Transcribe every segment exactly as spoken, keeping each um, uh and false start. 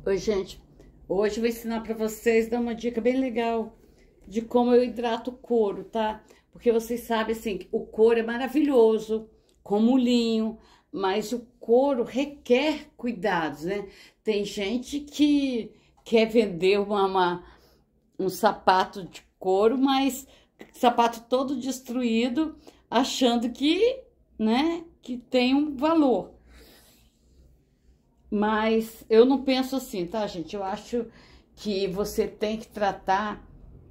Oi, gente. Hoje eu vou ensinar para vocês, dar uma dica bem legal de como eu hidrato o couro, tá? Porque vocês sabem, assim, que o couro é maravilhoso, como o linho, mas o couro requer cuidados, né? Tem gente que quer vender uma, uma- um sapato de couro, mas sapato todo destruído, achando que, né, que tem um valor. Mas eu não penso assim, tá, gente? Eu acho que você tem que tratar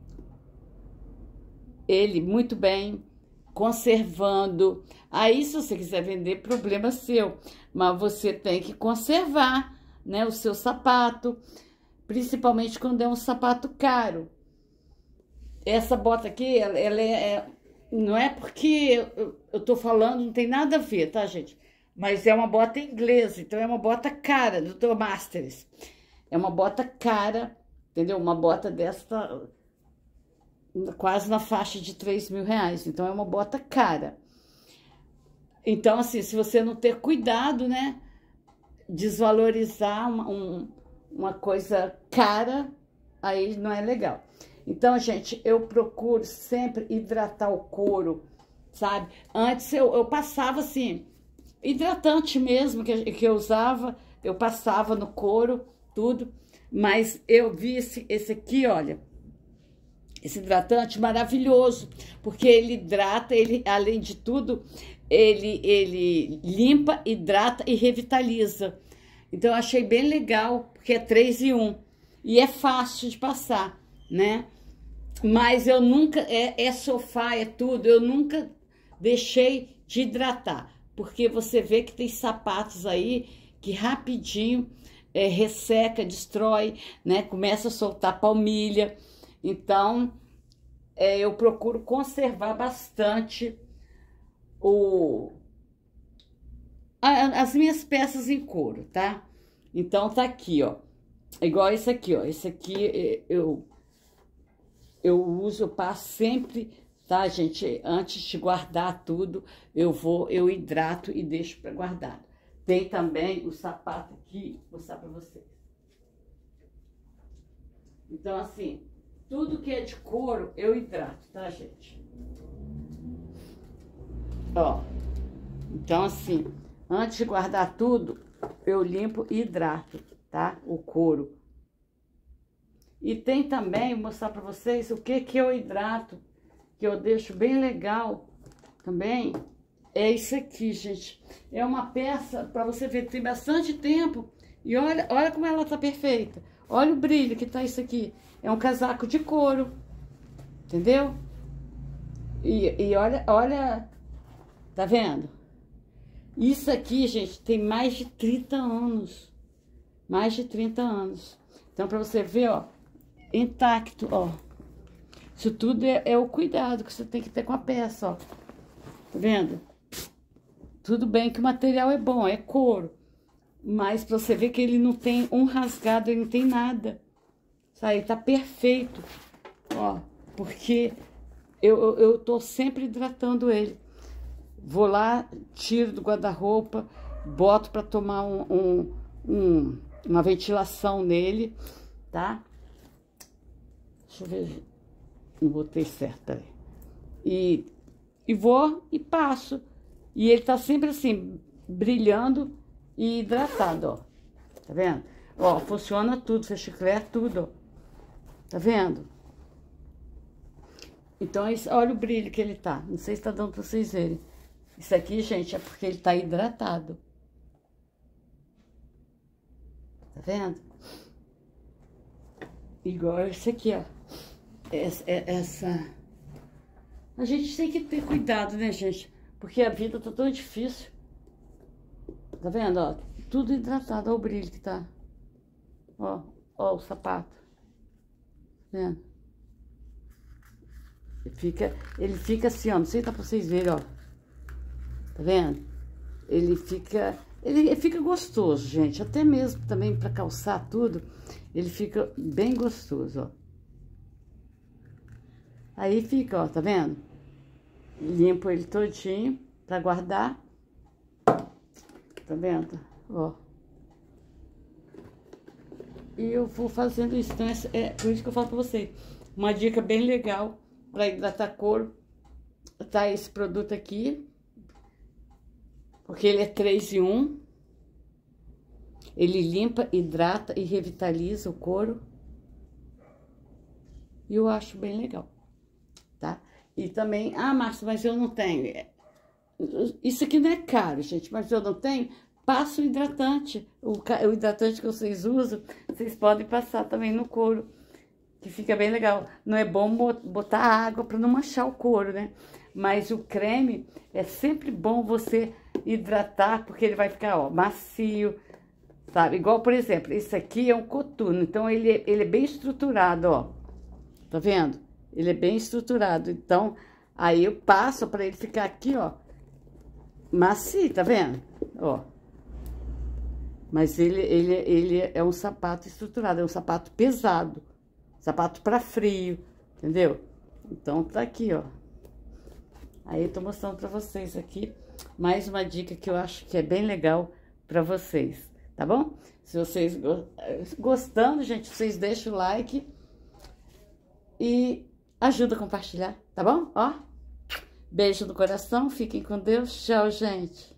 ele muito bem, conservando. Aí, se você quiser vender, problema seu. Mas você tem que conservar, né, o seu sapato, principalmente quando é um sapato caro. Essa bota aqui, ela, ela é, é- não é porque eu, eu tô falando, não tem nada a ver, tá, gente? Mas é uma bota inglesa, então é uma bota cara, do Doutor Masters. É uma bota cara, entendeu? Uma bota dessa tá quase na faixa de três mil reais. Então é uma bota cara. Então, assim, se você não ter cuidado, né? Desvalorizar uma, um- uma coisa cara, aí não é legal. Então, gente, eu procuro sempre hidratar o couro, sabe? Antes eu, eu passava assim, hidratante mesmo que, que eu usava, eu passava no couro, tudo. Mas eu vi esse, esse aqui, olha, esse hidratante maravilhoso, porque ele hidrata, ele, além de tudo, ele, ele limpa, hidrata e revitaliza. Então, eu achei bem legal, porque é três em um. E é fácil de passar, né? Mas eu nunca, é, é sofá, é tudo, eu nunca deixei de hidratar. Porque você vê que tem sapatos aí que rapidinho é, resseca, destrói, né? Começa a soltar palmilha. Então, é, eu procuro conservar bastante o, a- as minhas peças em couro, tá? Então, tá aqui, ó. Igual esse aqui, ó. Esse aqui é, eu, eu uso, eu passo sempre, tá, gente? Antes de guardar tudo, eu vou, eu hidrato e deixo para guardar. Tem também o sapato aqui, vou mostrar para vocês. Então, assim, tudo que é de couro, eu hidrato, tá, gente? Ó, então assim, antes de guardar tudo, eu limpo e hidrato, tá? O couro. E tem também, vou mostrar pra vocês o que que eu hidrato, que eu deixo bem legal também. É isso aqui, gente. É uma peça, pra você ver, tem bastante tempo. E olha, olha como ela tá perfeita. Olha o brilho que tá isso aqui. É um casaco de couro, entendeu? E, e olha, olha, tá vendo? Isso aqui, gente, tem mais de trinta anos. Mais de trinta anos. Então, pra você ver, ó, intacto, ó. Isso tudo é, é o cuidado que você tem que ter com a peça, ó. Tá vendo? Tudo bem que o material é bom, é couro. Mas pra você ver que ele não tem um rasgado, ele não tem nada. Sabe? Ele tá perfeito. Ó, porque eu, eu, eu tô sempre hidratando ele. Vou lá, tiro do guarda-roupa, boto para tomar um, um, um, uma ventilação nele, tá? Deixa eu ver, não botei certo, peraí. E, e vou e passo. E ele tá sempre assim, brilhando e hidratado, ó. Tá vendo? Ó, funciona tudo, você chiclete tudo, ó. Tá vendo? Então, olha o brilho que ele tá. Não sei se tá dando pra vocês verem. Isso aqui, gente, é porque ele tá hidratado. Tá vendo? Igual esse aqui, ó. Essa, essa... A gente tem que ter cuidado, né, gente? Porque a vida tá tão difícil. Tá vendo, ó? Tudo hidratado. Olha o brilho que tá. Ó, ó o sapato. Tá vendo? Ele fica, ele fica assim, ó. Não sei se dá pra vocês verem, ó. Tá vendo? Ele fica, ele fica gostoso, gente. Até mesmo também para calçar tudo, ele fica bem gostoso, ó. Aí fica, ó, tá vendo? Limpo ele todinho para guardar. Tá vendo? Ó. e eu vou fazendo isso. Então, é, é por isso que eu falo pra vocês. Uma dica bem legal para hidratar couro, tá esse produto aqui, porque ele é três em um. Ele limpa, hidrata e revitaliza o couro. E eu acho bem legal, tá? E também, ah, Márcia, mas eu não tenho. Isso aqui não é caro, gente, mas eu não tenho. Passa o hidratante. O, o hidratante que vocês usam, vocês podem passar também no couro, que fica bem legal. Não é bom botar água para não manchar o couro, né? Mas o creme é sempre bom você hidratar, porque ele vai ficar, ó, macio, sabe? Igual, por exemplo, esse aqui é um coturno, então ele, ele é bem estruturado, ó. Tá vendo? Ele é bem estruturado, então aí eu passo para ele ficar aqui, ó, macio, tá vendo? Ó. Mas ele, ele, ele é um sapato estruturado, é um sapato pesado, sapato para frio, entendeu? Então tá aqui, ó. Aí eu tô mostrando para vocês aqui mais uma dica que eu acho que é bem legal para vocês, tá bom? Se vocês gostando, gente, vocês deixam o like e ajuda a compartilhar, tá bom? Ó, beijo no coração, fiquem com Deus, tchau, gente.